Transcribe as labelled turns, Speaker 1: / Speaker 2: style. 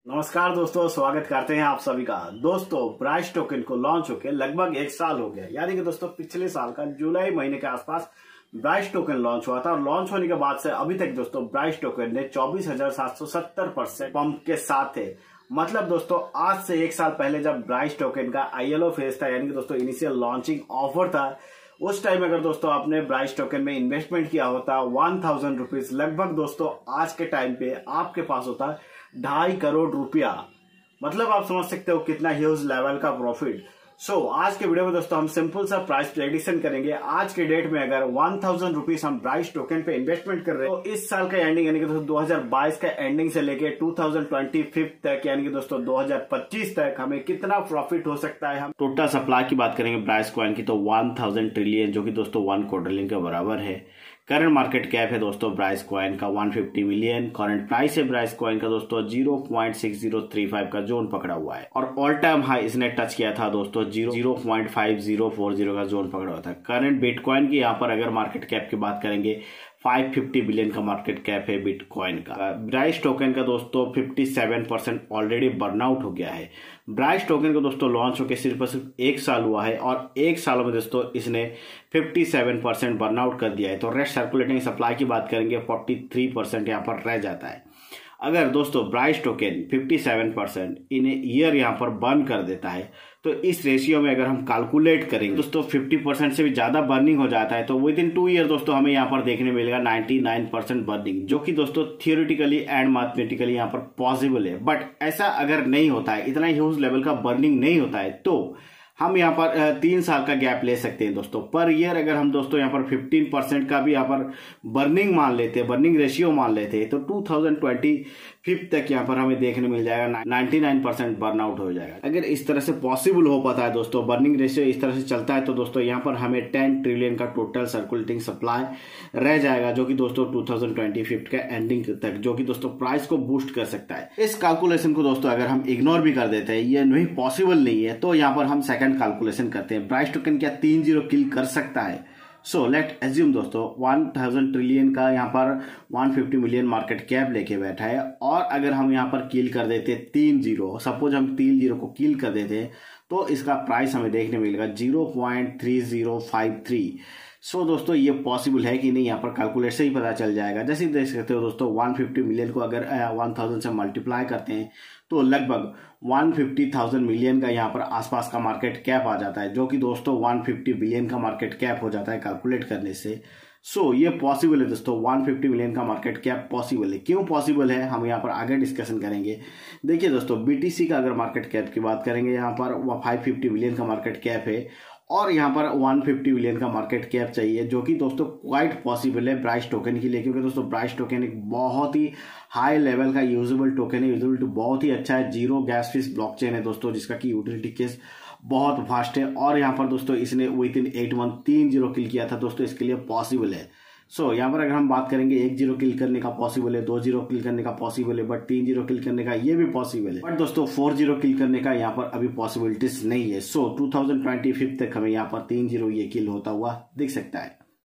Speaker 1: नमस्कार दोस्तों, स्वागत करते हैं आप सभी का। दोस्तों, ब्राइस टोकन को लॉन्च होकर लगभग 1 साल हो गया, यानी कि दोस्तों पिछले साल का जुलाई महीने के आसपास ब्राइस टोकन लॉन्च हुआ था और लॉन्च होने के बाद से अभी तक दोस्तों ब्राइस टोकन ने 24,770% पंप के साथ है। मतलब दोस्तों आज से 1 साल पहले जब ब्राइस टोकन का ILO फेज था, यानी कि दोस्तों इनिशियल लॉन्चिंग ऑफर था, उस टाइम अगर दोस्तों आपने ब्राइस टोकन में इन्वेस्टमेंट किया होता 1000 रुपीज, लगभग दोस्तों आज के टाइम पे आपके पास होता 2.5 करोड़ रुपया। मतलब आप समझ सकते हो कितना ह्यूज लेवल का प्रॉफिट। आज के वीडियो में दोस्तों हम सिंपल सा प्राइस प्रेडिक्शन करेंगे। आज के डेट में अगर 1000 रुपीज हम ब्राइस टोकन पे इन्वेस्टमेंट कर रहे हैं तो इस साल का एंडिंग यानी कि दोस्तों 2022 का एंडिंग से लेके 2025 तक यानी कि दोस्तों 2025 तक हमें कितना प्रॉफिट हो सकता है। हम टोटल सप्लाई की बात करेंगे ब्राइस कॉइन की तो 1000 ट्रिलियन, जो कि दोस्तों 1 क्वाड्रिलियन के बराबर है। करंट मार्केट कैप है दोस्तों ब्राइस कॉइन का 150 मिलियन। करंट प्राइस है ब्राइस कॉइन का दोस्तों 0.6035 का जोन पकड़ा हुआ है और ऑल टाइम हाई इसने टच किया था दोस्तों 0.5040 का जोन पकड़ा हुआ था। करंट बिटकॉइन की यहाँ पर अगर मार्केट कैप की बात करेंगे 550 बिलियन का मार्केट कैप है बिटकॉइन का। ब्राइस टोकन का दोस्तों 57% ऑलरेडी बर्नआउट हो गया है। ब्राइस टोकन को दोस्तों लॉन्च होकर सिर्फ 1 साल हुआ है और 1 साल में दोस्तों इसने 57% बर्नआउट कर दिया है। तो रेस्ट सर्कुलेटिंग सप्लाई की बात करेंगे 43% यहाँ पर रह जाता है। अगर दोस्तों ब्राइस टोकन 57% इन ईयर यहाँ पर बर्न कर देता है तो इस रेशियो में अगर हम कैलकुलेट करेंगे दोस्तों 50% से भी ज्यादा बर्निंग हो जाता है तो विद इन 2 ईयर दोस्तों हमें यहाँ पर देखने मिलेगा 99% बर्निंग, जो कि दोस्तों थियोरिटिकली एंड मैथमेटिकली यहाँ पर पॉसिबल है। बट ऐसा अगर नहीं होता है, इतना ह्यूज लेवल का बर्निंग नहीं होता है, तो हम यहाँ पर 3 साल का गैप ले सकते हैं दोस्तों। पर ईयर अगर हम दोस्तों यहाँ पर 15% का भी यहाँ पर बर्निंग मान लेते हैं, बर्निंग रेशियो मान लेते हैं, तो 2025 तक यहाँ पर हमें देखने मिल जाएगा 99% बर्नआउट हो जाएगा। अगर इस तरह से पॉसिबल हो पाता है दोस्तों, बर्निंग रेशियो इस तरह से चलता है तो दोस्तों यहाँ पर हमें 10 ट्रिलियन का टोटल सर्कुलेटिंग सप्लाई रह जाएगा, जो कि दोस्तों 2025 का एंडिंग तक, जो कि दोस्तों प्राइस को बूस्ट कर सकता है। इस कैलकुलेशन को दोस्तों अगर हम इग्नोर भी कर देते हैं, ये नहीं पॉसिबल नहीं है, तो यहाँ पर हम सेकंड कैलकुलेशन करते हैं। ब्राइस टोकन क्या 3 जीरो किल कर सकता है? सो लेट एज्यूम दोस्तों 1000 ट्रिलियन का यहाँ पर 150 मिलियन मार्केट कैप लेके बैठा है और अगर हम यहाँ पर किल कर देते 3 जीरो, सपोज हम 3 जीरो को किल कर देते तो इसका प्राइस हमें देखने मिलेगा 0.3053। दोस्तों ये पॉसिबल है कि नहीं, यहाँ पर कैलकुलेट से ही पता चल जाएगा। जैसे देख सकते हो दोस्तों 150 मिलियन को अगर 1000 से मल्टीप्लाई करते हैं तो लगभग 150,000 मिलियन का यहाँ पर आसपास का मार्केट कैप आ जाता है, जो कि दोस्तों 150 बिलियन का मार्केट कैप हो जाता है कैलकुलेट करने से। ये पॉसिबल है दोस्तों, 150 मिलियन का मार्केट कैप पॉसिबल है। क्यों पॉसिबल है हम यहाँ पर आगे डिस्कशन करेंगे। देखिए दोस्तों BTC का अगर मार्केट कैप की बात करेंगे यहाँ पर 550 मिलियन का मार्केट कैप है और यहाँ पर 150 मिलियन का मार्केट कैप चाहिए, जो कि दोस्तों क्वाइट पॉसिबल है ब्राइस टोकन के लिए, क्योंकि दोस्तों ब्राइस टोकन एक बहुत ही हाई लेवल का यूजेबल टोकन है। यूजेबिलिटी बहुत ही अच्छा है, जीरो गैस फीस ब्लॉकचेन है दोस्तों, जिसका की यूटिलिटी केस बहुत फास्ट है और यहाँ पर दोस्तों इसने within 8 month 3 zero kill किया था दोस्तों, इसके लिए पॉसिबल है। यहाँ पर अगर हम बात करेंगे 1 जीरो किल करने का पॉसिबल है, 2 जीरो किल करने का पॉसिबल है, बट 3 जीरो किल करने का ये भी पॉसिबल है, बट दोस्तों 4 जीरो किल करने का यहाँ पर अभी पॉसिबिलिटीज नहीं है। 2025 तक हमें यहाँ पर 3 जीरो ये किल होता हुआ दिख सकता है।